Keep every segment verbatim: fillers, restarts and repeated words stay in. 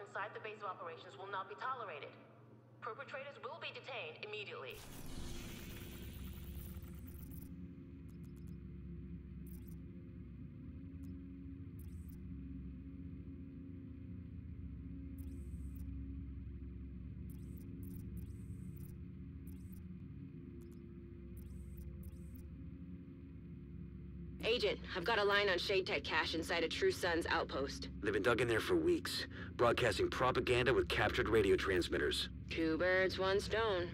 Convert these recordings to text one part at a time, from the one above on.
inside the base of operations will not be tolerated. Perpetrators will be detained immediately. Agent, I've got a line on Shade Tech cache inside a True Sun's outpost. They've been dug in there for weeks, broadcasting propaganda with captured radio transmitters. Two birds, one stone.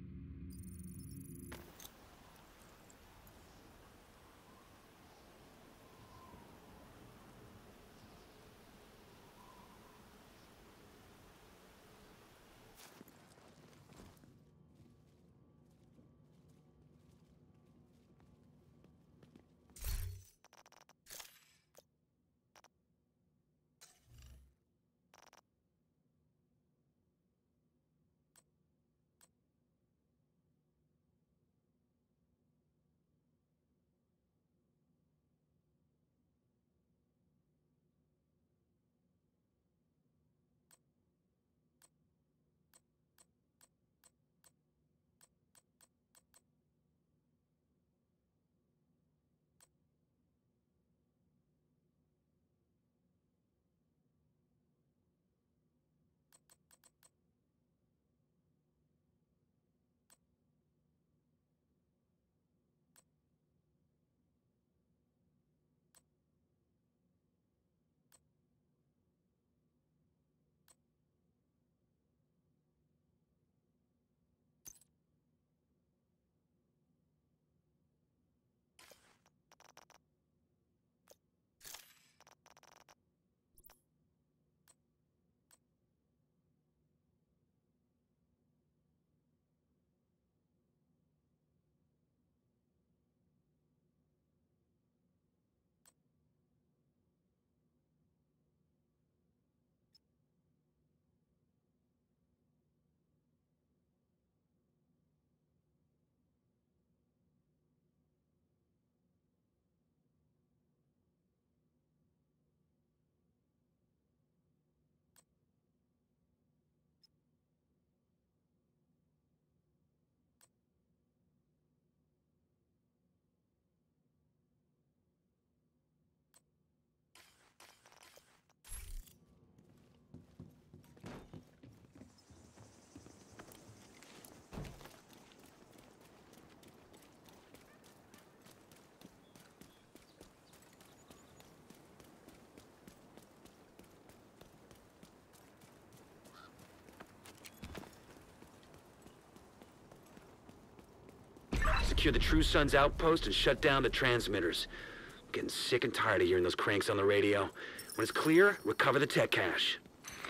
Secure the True Sun's outpost and shut down the transmitters. I'm getting sick and tired of hearing those cranks on the radio. When it's clear, recover the tech cache.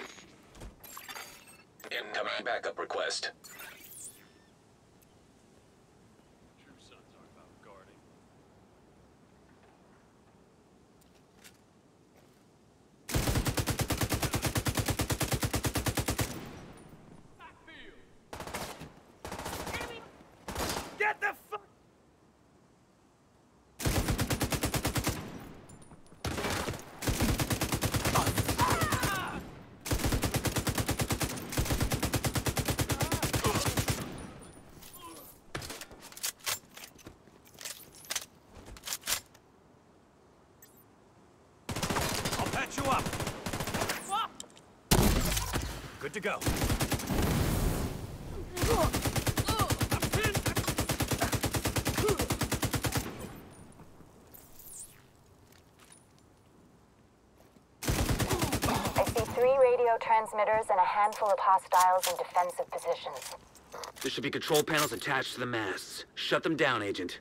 Incoming backup request. True Sons aren't about guarding. Get the fuck! I'll patch you up. Good to go. Three radio transmitters and a handful of hostiles in defensive positions. There should be control panels attached to the masts. Shut them down, Agent.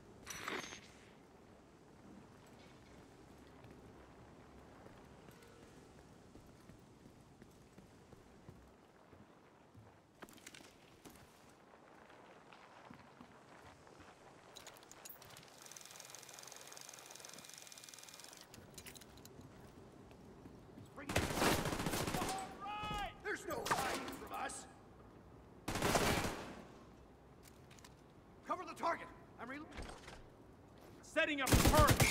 There's no hiding from us. Cover the target. I'm re- setting up the perch.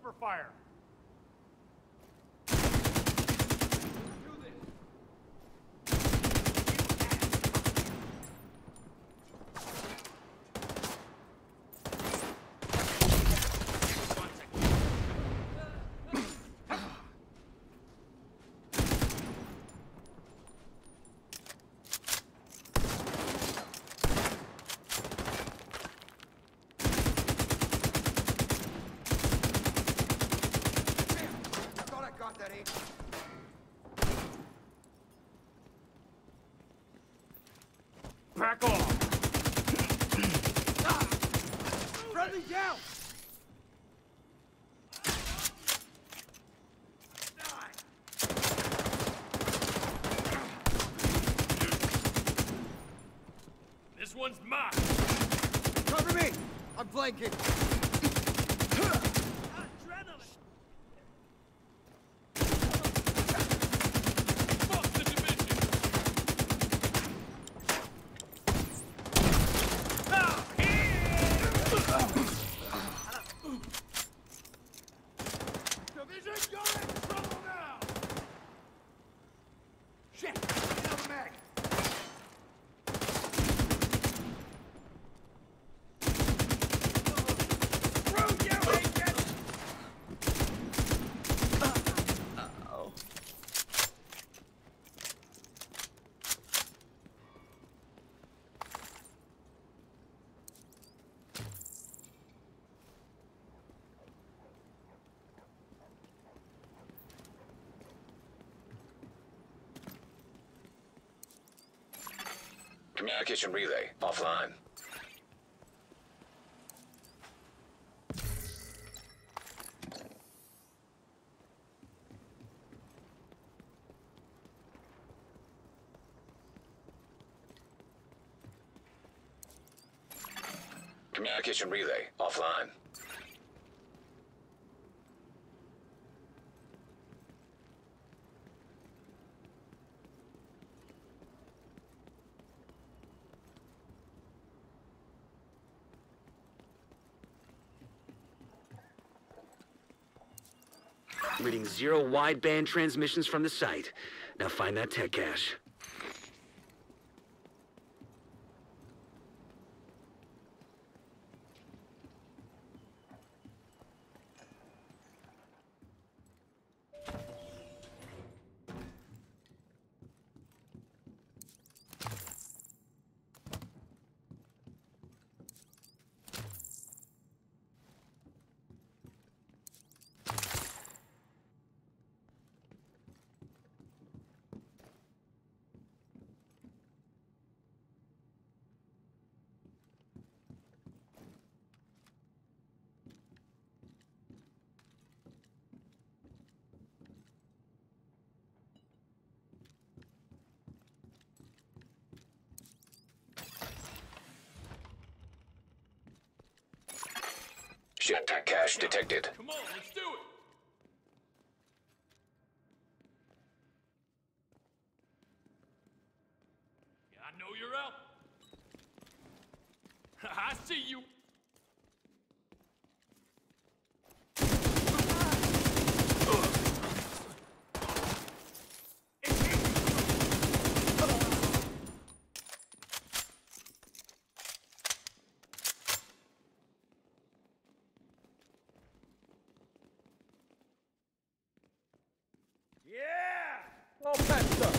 for fire. Back off! Ah! Friendly down! Die! This one's mine! Cover me! I'm flanking! Communication relay offline. Communication relay offline. Reading zero wideband transmissions from the site. Now find that tech cache. Ship tech cache detected. Come on, let's do it! Yeah, I know you're out. I see you. Yeah! All patched up.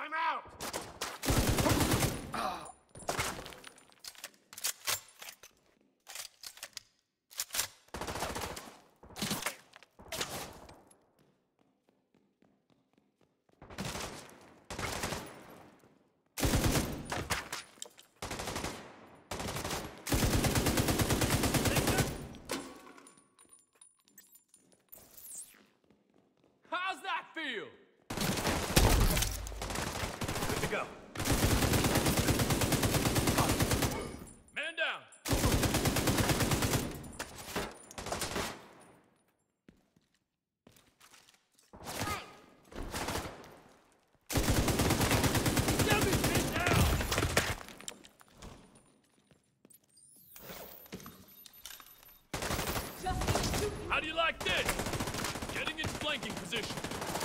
I'm out! How's that feel? Good to go. Man down. Get me pinned down. How do you like this? Getting in flanking position.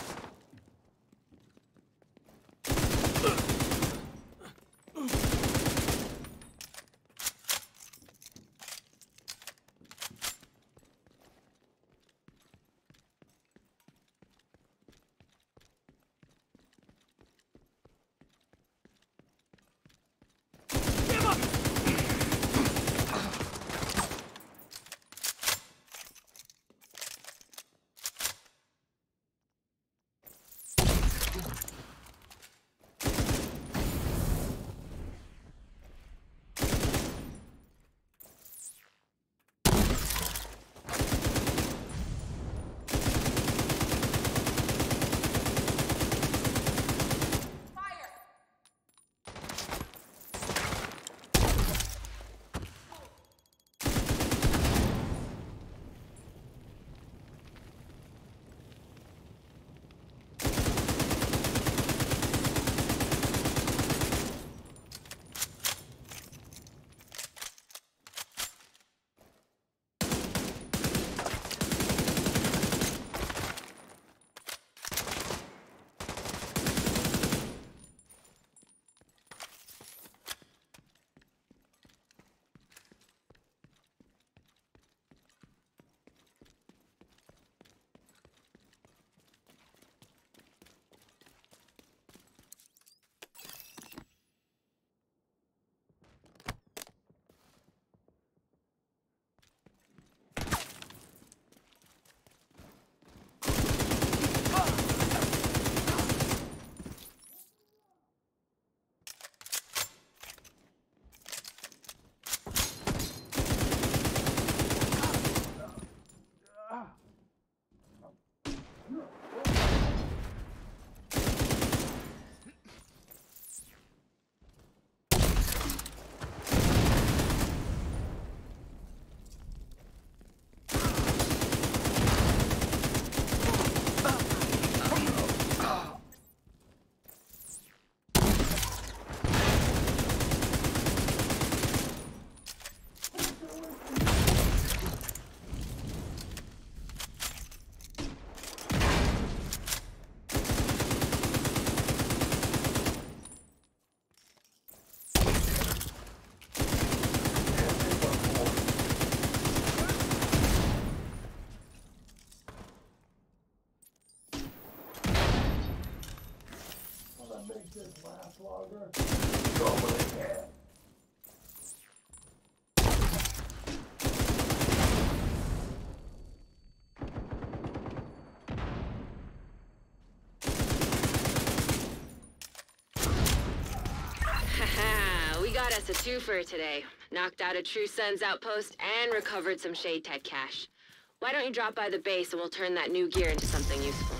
We got us a twofer today. Knocked out a True Sun's outpost and recovered some Shade Tech cash. Why don't you drop by the base and we'll turn that new gear into something useful.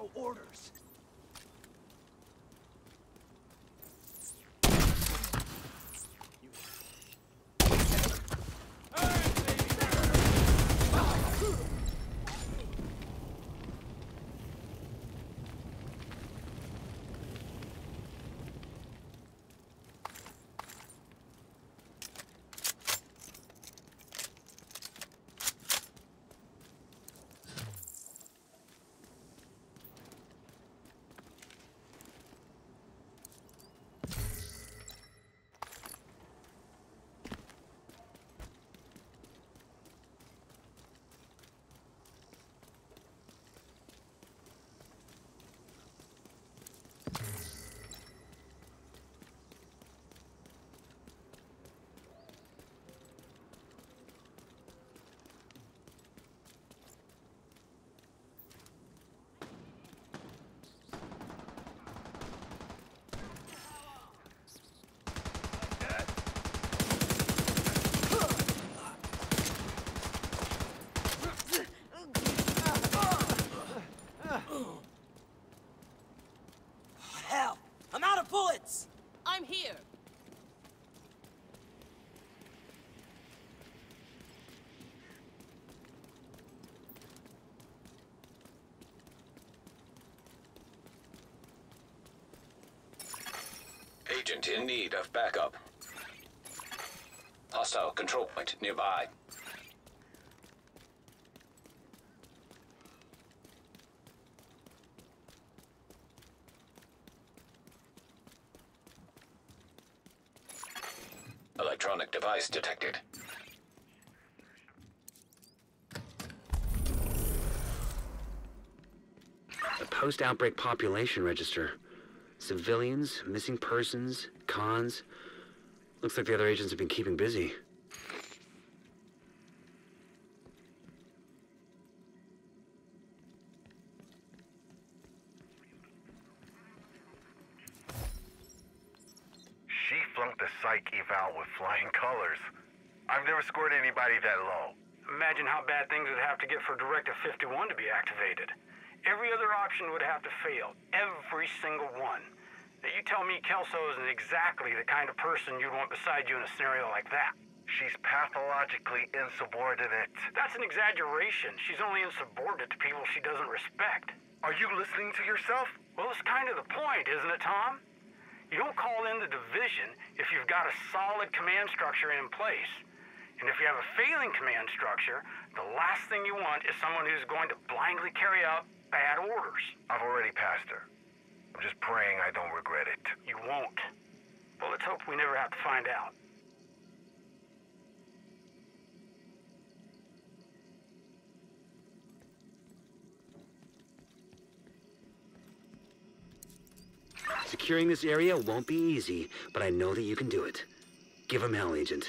follow orders. Hell! I'm out of bullets! I'm here. Agent in need of backup. Hostile control point nearby. Electronic device detected. The post-outbreak population register. Civilians, missing persons, cons. Looks like the other agents have been keeping busy. She flunked the psych eval with flying colors. I've never scored anybody that low. Imagine how bad things would have to get for Directive fifty-one to be activated. Every other option would have to fail. Every single one. Now you tell me Kelso isn't exactly the kind of person you'd want beside you in a scenario like that. She's pathologically insubordinate. That's an exaggeration. She's only insubordinate to people she doesn't respect. Are you listening to yourself? Well, it's kind of the point, isn't it, Tom? You don't call in the division if you've got a solid command structure in place. And if you have a failing command structure, the last thing you want is someone who's going to blindly carry out bad orders. I've already passed her. I'm just praying I don't regret it. You won't. Well, let's hope we never have to find out. Securing this area won't be easy, but I know that you can do it. Give him hell, Agent.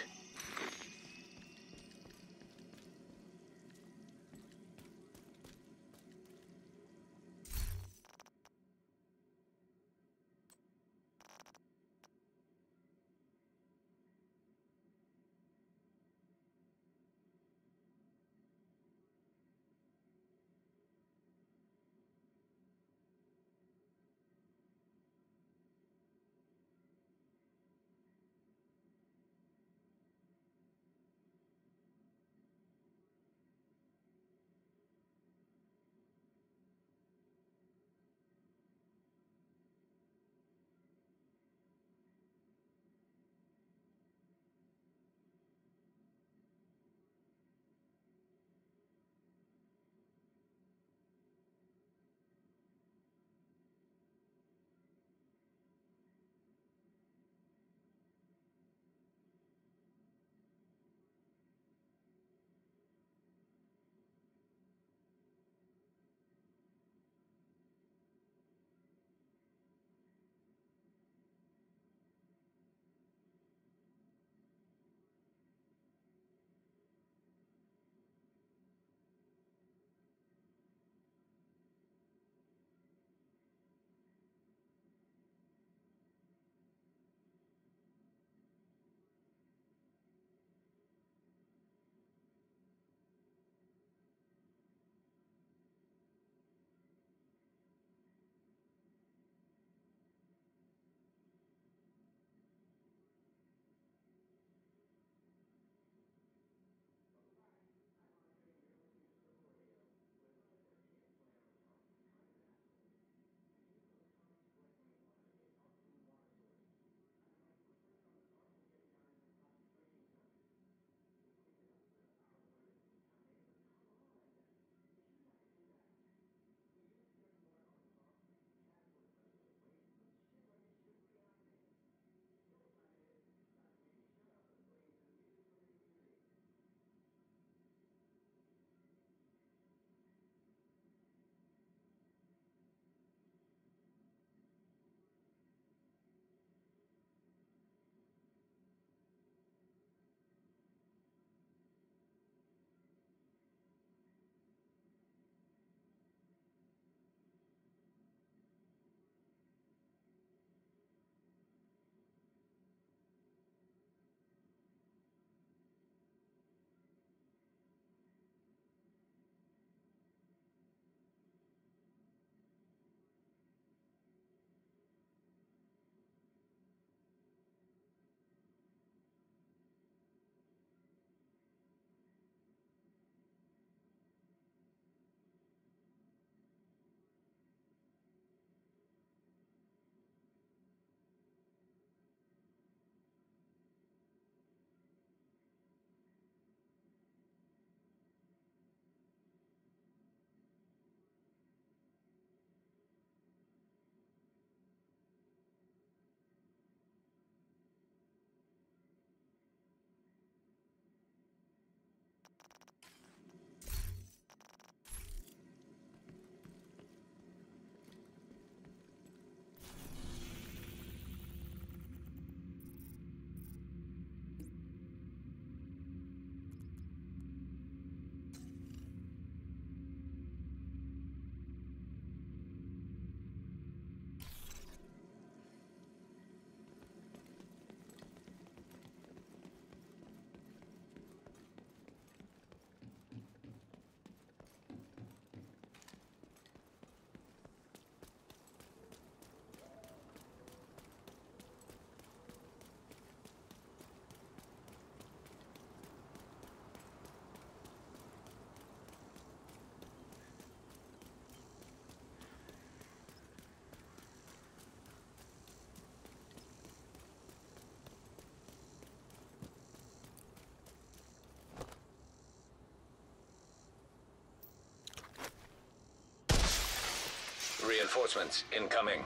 Reinforcements incoming.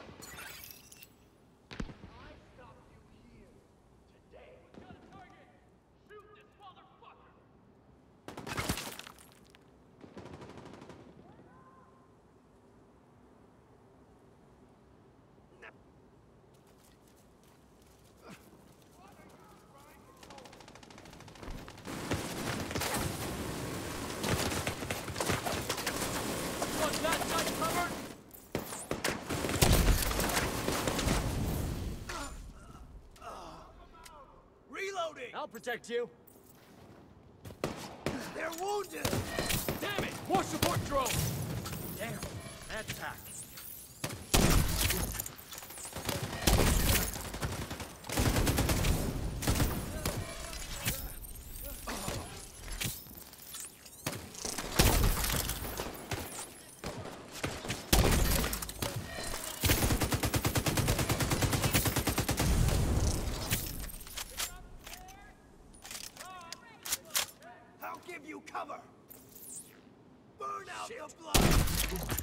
I'll protect you. They're wounded! Damn it! More support drone! Damn, that's packed. Give you cover! Burn out Shit. the blood!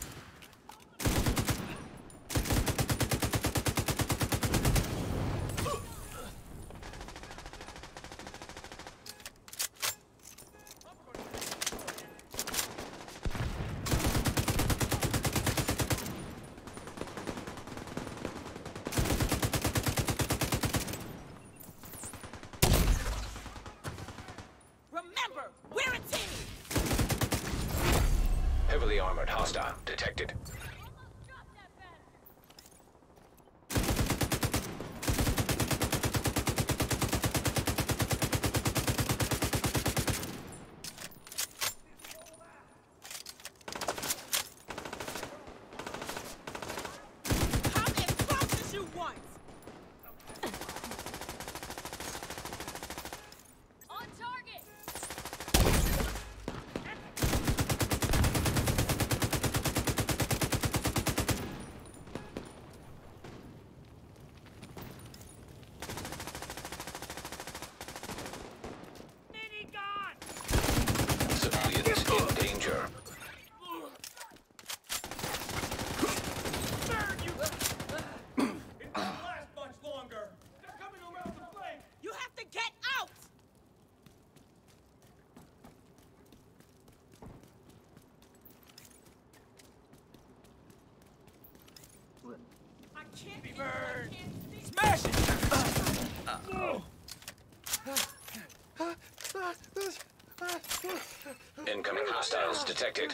Remember, we're a team! Heavily armored hostile detected. Come as close as you want! On target! Civilians in danger. It won't last much longer. They're coming around the flank. You have to get out! I can't be Bird. can't see. Smash it! Uh-oh. Incoming hostiles detected.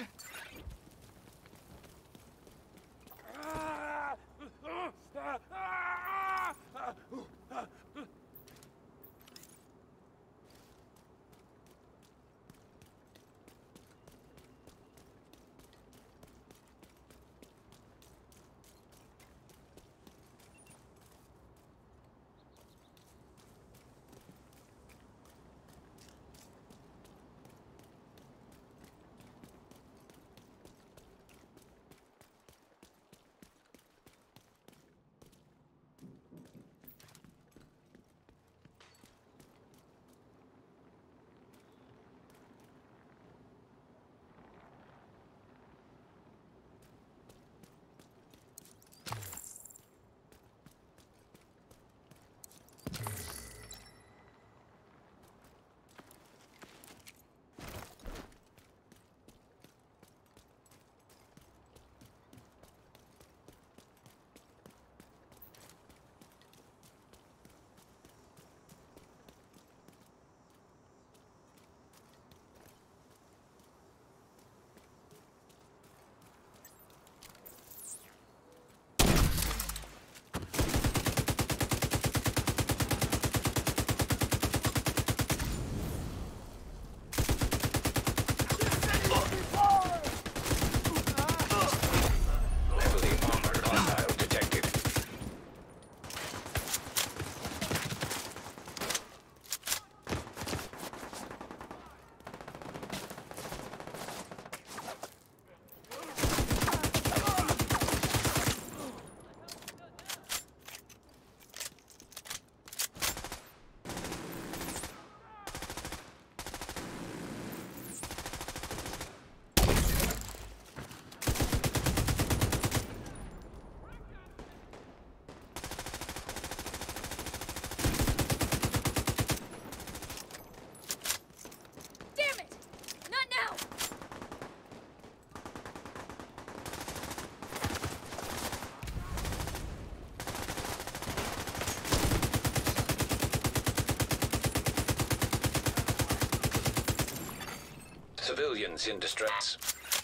Civilians in distress.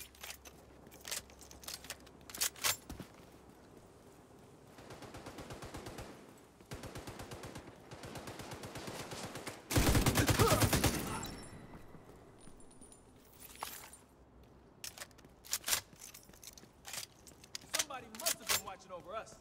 Somebody must have been watching over us.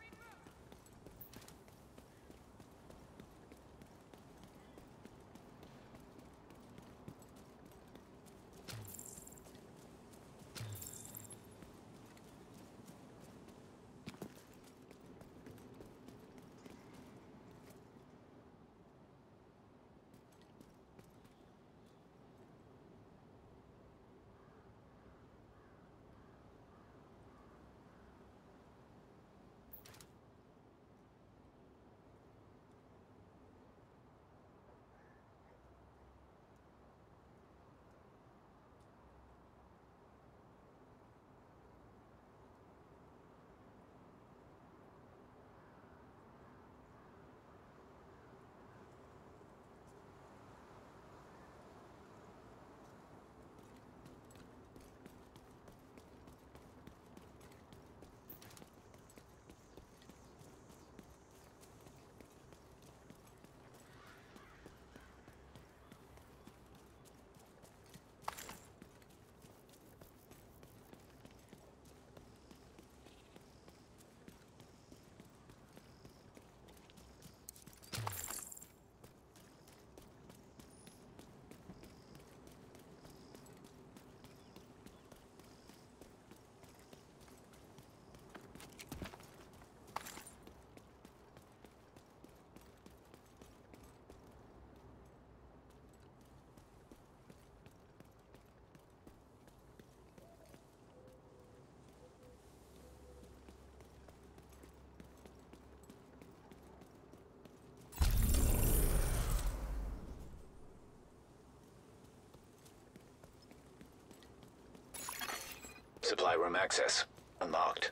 Supply room access unlocked.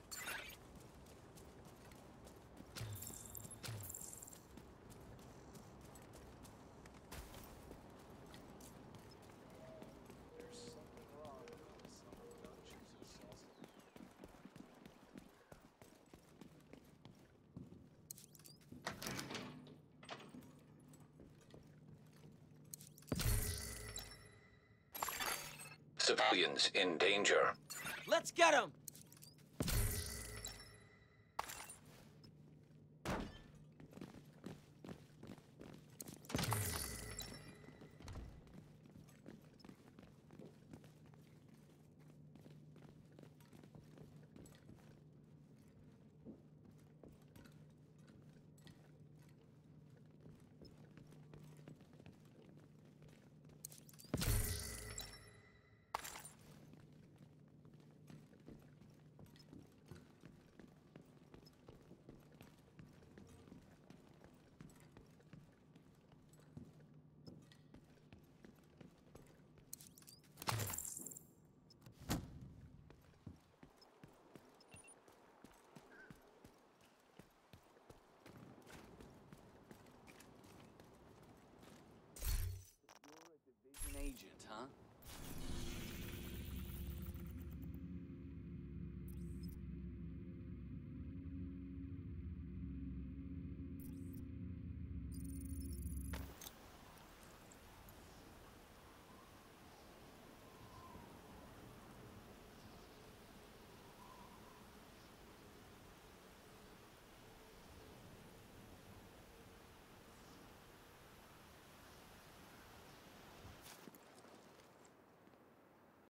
Civilians in danger. Let's get him!